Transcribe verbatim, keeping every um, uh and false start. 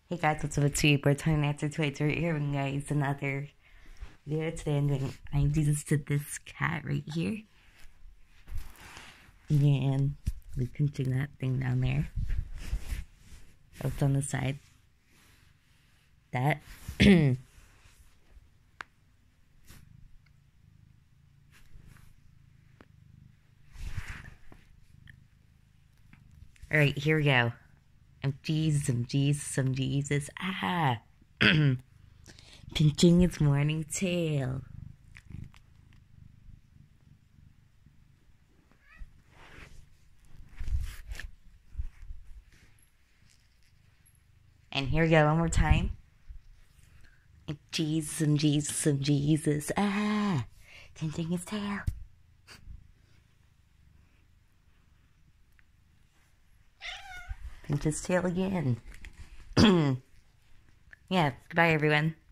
Hey guys, what's up? It's Super Tony Answer Twitter here, and guys, another video. Today I'm doing I'm Jesus to this cat right here, and we can do that thing down there. That's on the side. That. All right, here we go. I'm Jesus, I'm Jesus, I'm Jesus. Ah, pinching its morning tail. And here we go, one more time. And Jesus, and Jesus, and Jesus. Ah, pinching his tail. Pinch his tail again. Yeah, goodbye everyone.